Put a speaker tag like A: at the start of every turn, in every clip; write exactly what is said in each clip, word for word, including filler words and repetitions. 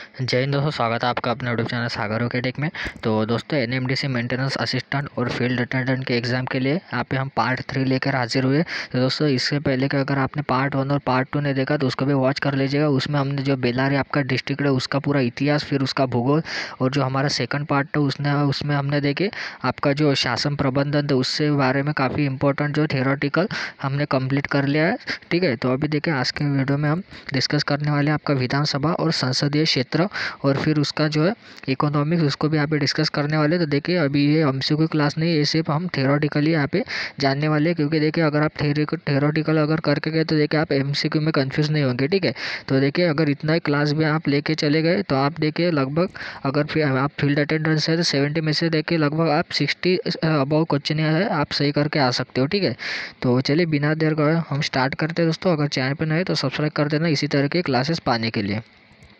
A: जय हिंद दोस्तों, स्वागत है आपका अपने यूट्यूब चैनल सागर ओकेटेक में। तो दोस्तों, एनएमडीसी मेंटेनेंस असिस्टेंट और फील्ड अटेंडेंट के एग्ज़ाम के लिए यहाँ पे हम पार्ट थ्री लेकर हाजिर हुए। तो दोस्तों, इससे पहले कि अगर आपने पार्ट वन और पार्ट टू नहीं देखा तो उसको भी वॉच कर लीजिएगा। उसमें हमने जो बेल्लारी आपका डिस्ट्रिक्ट है उसका पूरा इतिहास, फिर उसका भूगोल, और जो हमारा सेकंड पार्ट है उसने उसमें हमने देखे आपका जो शासन प्रबंधन था उससे बारे में काफ़ी इंपॉर्टेंट जो थियोरेटिकल हमने कंप्लीट कर लिया है। ठीक है, तो अभी देखिए आज के वीडियो में हम डिस्कस करने वाले हैं आपका विधानसभा और संसदीय क्षेत्र, और फिर उसका जो है इकोनॉमिक्स, उसको भी यहाँ पे डिस्कस करने वाले। तो देखिए अभी ये एमसीक्यू क्लास नहीं है, ये सिर्फ हम थ्योरेटिकली यहाँ पे जानने वाले हैं, क्योंकि देखिए अगर आप थ्योरेटिकल अगर करके गए तो देखिए आप एमसीक्यू में कंफ्यूज नहीं होंगे। ठीक है, तो देखिए अगर इतना ही क्लास भी आप लेके चले गए तो आप देखिए लगभग, अगर फिर आप फील्ड अटेंडेंस है तो सेवेंटी में से देखिए लगभग आप सिक्सटी अबाउ क्वेश्चन है आप सही करके आ सकते हो। ठीक है, तो चलिए बिना देर का हम स्टार्ट करते हैं दोस्तों। अगर चैनल पर नए तो सब्सक्राइब कर देना इसी तरह के क्लासेस पाने के लिए।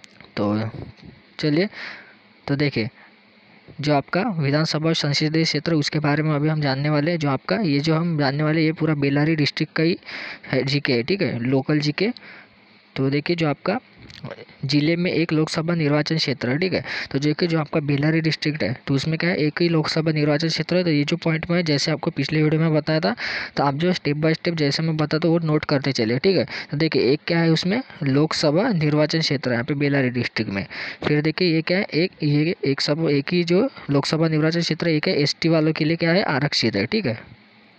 A: तो चलिए, तो देखिए जो आपका विधानसभा संसदीय क्षेत्र उसके बारे में अभी हम जानने वाले हैं। जो आपका ये जो हम जानने वाले ये पूरा बेल्लारी डिस्ट्रिक्ट का ही है जीके है। ठीक है, लोकल जीके। तो देखिए जो आपका जिले में एक लोकसभा निर्वाचन क्षेत्र है। ठीक है, तो जो कि जो आपका बेल्लारी डिस्ट्रिक्ट है तो उसमें क्या है, एक ही लोकसभा निर्वाचन क्षेत्र है। तो ये जो पॉइंट में जैसे आपको पिछले वीडियो में बताया था, तो आप जो स्टेप बाय स्टेप जैसे मैं बताता हूँ वो नोट करते चले। ठीक है, तो देखिए एक क्या है उसमें लोकसभा निर्वाचन क्षेत्र है यहाँ पे बेल्लारी डिस्ट्रिक्ट में। फिर देखिए ये क्या है, एक ये एक सब एक ही जो लोकसभा निर्वाचन क्षेत्र एक है एस टी वालों के लिए क्या है, आरक्षित है। ठीक है,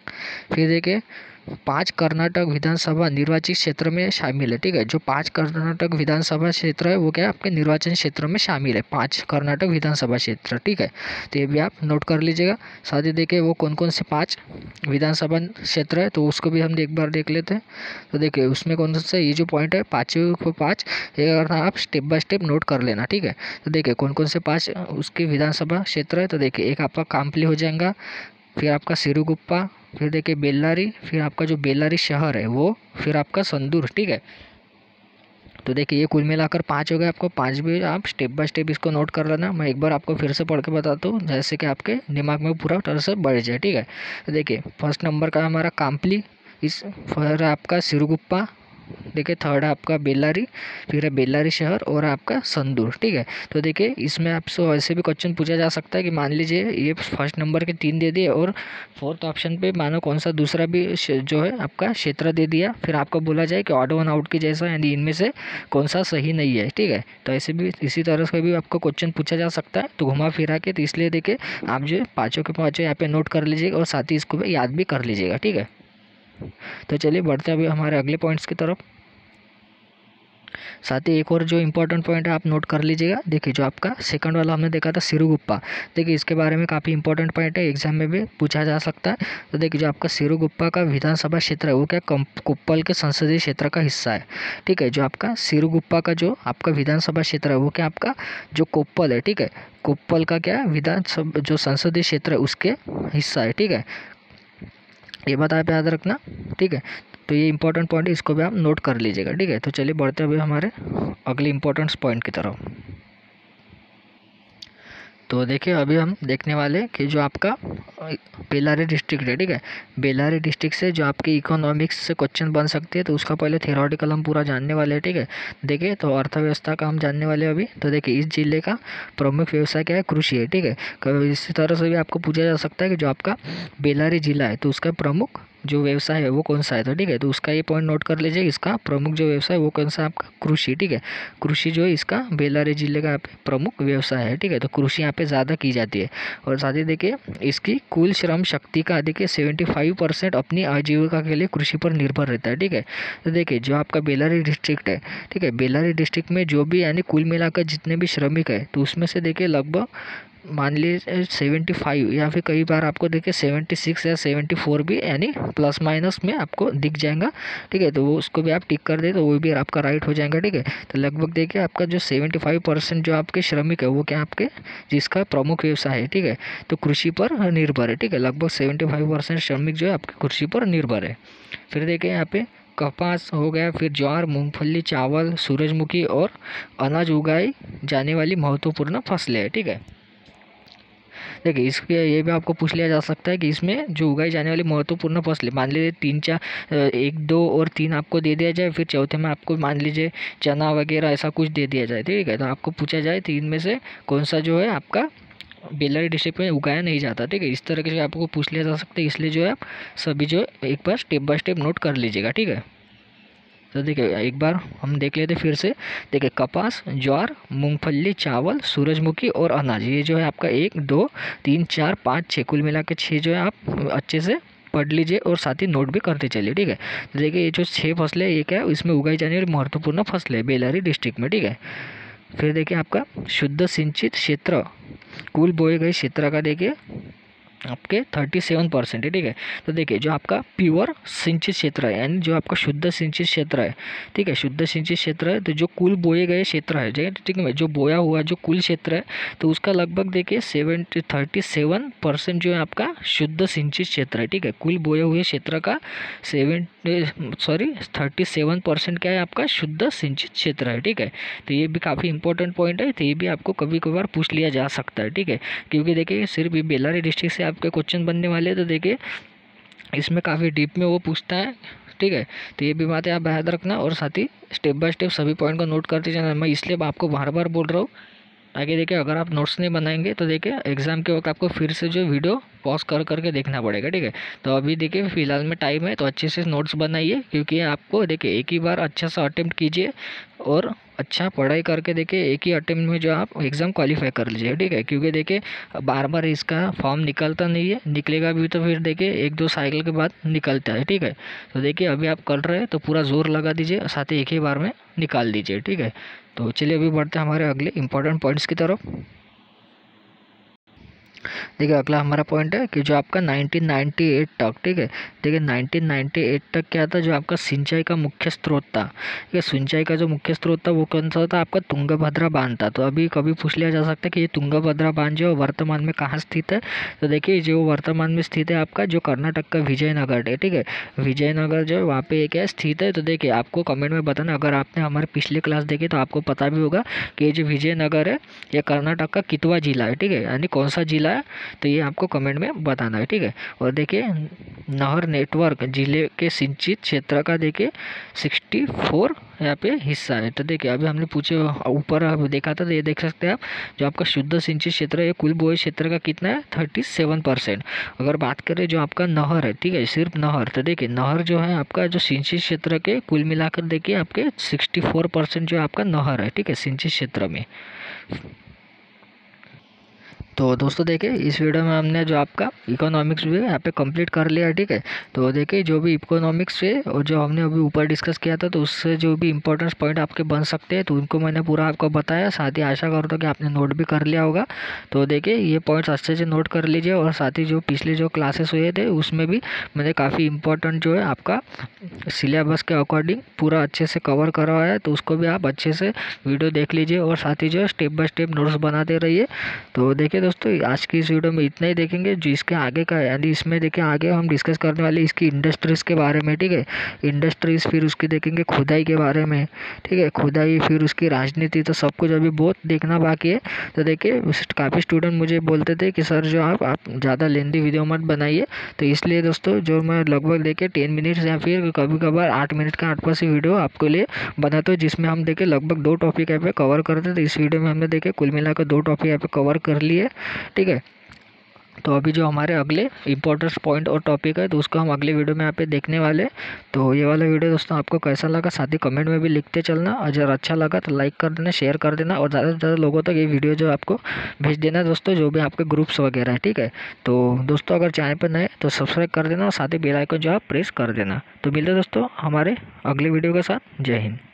A: फिर देखिए पांच कर्नाटक विधानसभा निर्वाचित क्षेत्र में शामिल है। ठीक है, जो पांच कर्नाटक विधानसभा क्षेत्र है वो क्या है आपके निर्वाचन क्षेत्र में शामिल है, पांच कर्नाटक विधानसभा क्षेत्र। ठीक है, तो ये भी आप नोट कर लीजिएगा। साथ ही देखिए वो कौन कौन से पांच विधानसभा क्षेत्र है तो उसको भी हम एक बार देख लेते हैं। तो देखिए उसमें कौन सा ये जो पॉइंट है पाँचों को पाँच, ये अगर आप स्टेप बाय स्टेप नोट कर लेना। ठीक है, तो देखिए कौन कौन से पाँच उसके विधानसभा क्षेत्र है। तो देखिए एक आपका काम्पली हो जाएगा, फिर आपका सिरुगुप्पा, फिर देखिए बेल्लारी, फिर आपका जो बेल्लारी शहर है वो, फिर आपका संदूर। ठीक है, तो देखिए ये कुल मिलाकर पाँच हो गए। आपको पाँच भी आप स्टेप बाय स्टेप इसको नोट कर लेना। मैं एक बार आपको फिर से पढ़ के बताता हूँ जैसे कि आपके दिमाग में पूरा तरह से बढ़ जाए। ठीक है, तो देखिए फर्स्ट नंबर का हमारा काम्पली, इस फिर आपका सिरुगुप्पा, देखिए थर्ड है आपका बेल्लारी, फिर है बेल्लारी शहर और आपका संदूर। ठीक है, तो देखिए इसमें आपसे ऐसे भी क्वेश्चन पूछा जा सकता है कि मान लीजिए ये फर्स्ट नंबर के तीन दे दिए और फोर्थ ऑप्शन पे मानो कौन सा दूसरा भी जो है आपका क्षेत्र दे दिया, फिर आपको बोला जाए कि ऑड वन आउट की जैसा, यानी इनमें से कौन सा सही नहीं है। ठीक है, तो ऐसे भी इसी तरह से भी आपको क्वेश्चन पूछा जा सकता है, तो घुमा फिरा के। तो इसलिए देखिए आप जो पाँचों के पाँचों यहाँ पे नोट कर लीजिएगा और साथ ही इसको भी याद भी कर लीजिएगा। ठीक है, तो चलिए बढ़ते हैं अभी हमारे अगले पॉइंट्स की तरफ। साथ ही एक और जो इम्पोर्टेंट पॉइंट है आप नोट कर लीजिएगा। देखिए जो आपका सेकंड वाला हमने देखा था सिरुगुप्पा, देखिए इसके बारे में काफ़ी इंपॉर्टेंट पॉइंट है, एग्जाम में भी पूछा जा सकता है। तो देखिए जो आपका सिरुगुप्पा का विधानसभा क्षेत्र है वो क्या कोप्पल के संसदीय क्षेत्र का हिस्सा है। ठीक है, जो आपका सिरुगुप्पा का जो आपका विधानसभा क्षेत्र है वो क्या आपका जो कोप्पल है, ठीक है, कोप्पल का क्या विधानसभा जो संसदीय क्षेत्र है उसके हिस्सा है। ठीक है, ये बात आप याद रखना। ठीक है, तो ये इंपॉर्टेंट पॉइंट है, इसको भी आप नोट कर लीजिएगा। ठीक है, तो चलिए बढ़ते हैं अभी हमारे अगले इंपॉर्टेंट पॉइंट की तरफ। तो देखिए अभी हम देखने वाले कि जो आपका बेल्लारी डिस्ट्रिक्ट है। ठीक है, बेल्लारी डिस्ट्रिक्ट से जो आपकी इकोनॉमिक्स से क्वेश्चन बन सकते हैं, तो उसका पहले थ्योरेटिकल हम पूरा जानने वाले हैं। ठीक है, देखिए तो अर्थव्यवस्था का हम जानने वाले हैं अभी। तो देखिए इस जिले का प्रमुख व्यवसाय क्या है, कृषि है। ठीक है, इसी तरह से भी आपको पूछा जा सकता है कि जो आपका बेल्लारी जिला है तो उसका प्रमुख जो व्यवसाय है वो कौन सा है। तो ठीक है, तो उसका ये पॉइंट नोट कर लीजिए, इसका प्रमुख जो व्यवसाय है वो कौन सा है आपका कृषि। ठीक है, कृषि जो है इसका बेल्लारी जिले का प्रमुख व्यवसाय है। ठीक है, तो कृषि यहाँ पे ज़्यादा की जाती है। और साथ ही देखिए इसकी कुल श्रम शक्ति का देखिए सेवेंटी फाइव परसेंट अपनी आजीविका के लिए कृषि पर निर्भर रहता है। ठीक है, तो देखिए जो आपका बेल्लारी डिस्ट्रिक्ट है, ठीक है, बेल्लारी डिस्ट्रिक्ट में जो भी यानी कुल मिलाकर जितने भी श्रमिक है तो उसमें से देखिए लगभग मान लीजिए सेवेंटी फाइव या फिर कई बार आपको देखिए सेवेंटी सिक्स या सेवेंटी फोर भी यानी प्लस माइनस में आपको दिख जाएगा। ठीक है, तो वो उसको भी आप टिक कर दे तो वो भी आपका राइट हो जाएगा। ठीक है, तो लगभग देखिए आपका जो सेवेंटी फाइव परसेंट जो आपके श्रमिक है वो क्या आपके जिसका प्रमुख व्यवसाय है। ठीक है, तो कृषि पर निर्भर है। ठीक है, लगभग सेवेंटी फाइव परसेंट श्रमिक जो है आपके कृषि पर निर्भर है। फिर देखिए यहाँ पे कपास हो गया, फिर ज्वार, मूंगफली, चावल, सूरजमुखी और अनाज उगाई जाने वाली महत्वपूर्ण फसलें है। ठीक है, देखिए इसके ये भी आपको पूछ लिया जा सकता है कि इसमें जो उगाई जाने वाली महत्वपूर्ण फसलें, मान लीजिए तीन चार एक दो और तीन आपको दे दिया जाए, फिर चौथे में आपको मान लीजिए चना वगैरह ऐसा कुछ दे दिया जाए, ठीक है। तो आपको पूछा जाए तीन में से कौन सा जो है आपका बेलरी डिस्ट्रिक्ट में उगाया नहीं जाता, ठीक है। इस तरह से आपको पूछ लिया जा सकता है, इसलिए जो है आप सभी जो है एक बार स्टेप बाय स्टेप नोट कर लीजिएगा, ठीक है। तो देखिए एक बार हम देख लेते फिर से। देखिए कपास, ज्वार, मूंगफली, चावल, सूरजमुखी और अनाज, ये जो है आपका एक दो तीन चार पाँच छः, कुल मिला के छः जो है आप अच्छे से पढ़ लीजिए और साथ ही नोट भी करते चलिए, ठीक है। तो देखिए ये जो छः फसलें ये क्या है, इसमें उगाई जाने वाली महत्वपूर्ण फसलें बेलरी डिस्ट्रिक्ट में, ठीक है। फिर देखिए आपका शुद्ध सिंचित क्षेत्र, कुल बोए गए क्षेत्र का देखिए आपके थर्टी सेवन परसेंट है, ठीक है। तो देखिए जो आपका प्योर सिंचित क्षेत्र है, यानी जो आपका शुद्ध सिंचित क्षेत्र है, ठीक है, शुद्ध सिंचित क्षेत्र है, तो जो कुल बोए गए क्षेत्र है, ठीक है, जो बोया हुआ जो कुल क्षेत्र है, तो उसका लगभग देखिए सेवेंटी थर्टी सेवन परसेंट जो है आपका शुद्ध सिंचित क्षेत्र है, ठीक है। कुल बोए हुए क्षेत्र का seven sorry thirty seven percent क्या है आपका शुद्ध सिंचित क्षेत्र है, ठीक है। तो ये भी काफ़ी इंपॉर्टेंट पॉइंट है, तो ये भी आपको कभी कभार पूछ लिया जा सकता है, ठीक है। क्योंकि देखिए सिर्फ ये बेल्लारी डिस्ट्रिक्ट से आपके क्वेश्चन बनने वाले हैं, तो देखिए इसमें काफ़ी डीप में वो पूछता है, ठीक है। तो ये भी बातें आप याद रखना और साथ ही स्टेप बाय स्टेप सभी पॉइंट को नोट करते जाना। मैं इसलिए आपको बार बार बोल रहा हूँ ताकि देखिए अगर आप नोट्स नहीं बनाएंगे तो देखिए एग्जाम के वक्त आपको फिर से जो वीडियो पॉज कर करके देखना पड़ेगा, ठीक है। तो अभी देखिए फिलहाल में टाइम है, तो अच्छे से नोट्स बनाइए, क्योंकि आपको देखिए एक ही बार अच्छा सा अटेम्प्ट कीजिए और अच्छा पढ़ाई करके देखिए एक ही अटेम्प्ट में जो आप एग्ज़ाम क्वालिफाई कर लीजिए, ठीक है। क्योंकि देखिए बार बार इसका फॉर्म निकलता नहीं है, निकलेगा भी तो फिर देखिए एक दो साइकिल के बाद निकलता है, ठीक है। तो देखिए अभी आप कर रहे हैं तो पूरा जोर लगा दीजिए, साथ ही एक ही बार में निकाल दीजिए, ठीक है। तो चलिए अभी बढ़ते हैं हमारे अगले इंपॉर्टेंट पॉइंट्स की तरफ। देखिए अगला हमारा पॉइंट है कि जो आपका नाइनटीन नाइंटी एट तक, ठीक है, देखिए नाइनटीन नाइंटी एट तक क्या था, जो आपका सिंचाई का मुख्य स्रोत था, ठीक है। सिंचाई का जो मुख्य स्रोत था वो कौन सा था, आपका तुंगभद्रा बांध था। तो अभी कभी पूछ लिया जा सकता है कि ये तुंगभद्रा बांध जो वर्तमान में कहाँ स्थित है, तो देखिए जो वर्तमान में स्थित है आपका जो कर्नाटक का विजयनगर है, ठीक है। विजयनगर जो वहाँ पे क्या स्थित है, तो देखिए आपको कमेंट में बताना, अगर आपने हमारे पिछले क्लास देखे तो आपको पता भी होगा कि ये जो विजयनगर है ये कर्नाटक का कितवा जिला है, ठीक है, यानी कौन सा जिला है, तो ये आपको कमेंट में बताना है, ठीक है। और देखिए नहर नेटवर्क जिले के सिंचित क्षेत्र का देखिए सिक्सटी फोर यहाँ पे हिस्सा है। तो देखिए अभी हमने पूछे ऊपर देखा था, तो ये देख सकते हैं आप जो आपका शुद्ध सिंचित क्षेत्र है कुल बोए क्षेत्र का कितना है थर्टी सेवन परसेंट। अगर बात करें जो आपका नहर है, ठीक है, सिर्फ नहर, तो देखिए नहर जो है आपका जो सिंचित क्षेत्र के कुल मिलाकर देखिए आपके सिक्सटी फोर परसेंट जो आपका नहर है, ठीक है, सिंचित क्षेत्र में। तो दोस्तों देखिए इस वीडियो में हमने जो आपका इकोनॉमिक्स भी यहाँ पे कंप्लीट कर लिया, ठीक है। तो देखिए जो भी इकोनॉमिक्स से और जो हमने अभी ऊपर डिस्कस किया था, तो उससे जो भी इंपॉर्टेंट पॉइंट आपके बन सकते हैं, तो उनको मैंने पूरा आपको बताया। साथ ही आशा करता हूँ कि आपने नोट भी कर लिया होगा। तो देखिए ये पॉइंट्स अच्छे से नोट कर लीजिए और साथ ही जो पिछले जो क्लासेस हुए थे उसमें भी मैंने काफ़ी इंपॉर्टेंट जो है आपका सिलेबस के अकॉर्डिंग पूरा अच्छे से कवर करवाया है, तो उसको भी आप अच्छे से वीडियो देख लीजिए और साथ ही जो है स्टेप बाय स्टेप नोट्स बनाते रहिए। तो देखिए दोस्तों आज की इस वीडियो में इतना ही देखेंगे। जो इसके आगे का यानी इसमें देखिए आगे हम डिस्कस करने वाले इसकी इंडस्ट्रीज़ के बारे में, ठीक है, इंडस्ट्रीज़, फिर उसकी देखेंगे खुदाई के बारे में, ठीक है, खुदाई, फिर उसकी राजनीति, तो सब कुछ अभी बहुत देखना बाकी है। तो देखिए काफ़ी स्टूडेंट मुझे बोलते थे कि सर जो आप आप ज़्यादा लेंदी वीडियो मत बनाइए, तो इसलिए दोस्तों जो मैं लगभग देखिए टेन मिनट्स या फिर कभी कभार आठ मिनट का आठ पास वीडियो आपके लिए बनाते हो, जिसमें हम देखे लगभग दो टॉपिक यहाँ पे कवर करते थे। तो इस वीडियो में हमने देखे कुल मिलाकर दो टॉपिक यहाँ पे कवर कर लिए, ठीक है। तो अभी जो हमारे अगले इंपॉर्टेंट पॉइंट और टॉपिक है, तो उसको हम अगले वीडियो में यहाँ पे देखने वाले। तो ये वाला वीडियो दोस्तों आपको कैसा लगा साथ ही कमेंट में भी लिखते चलना। अगर अच्छा लगा तो लाइक कर देना, शेयर कर देना और ज़्यादा से ज़्यादा लोगों तक ये वीडियो जो आपको भेज देना दोस्तों, जो भी आपके ग्रुप्स वगैरह है, ठीक है। तो दोस्तों अगर चैनल पर नए तो सब्सक्राइब कर देना और साथ ही बेल आइकन जो आप प्रेस कर देना। तो मिलते दोस्तों हमारे अगले वीडियो के साथ। जय हिंद।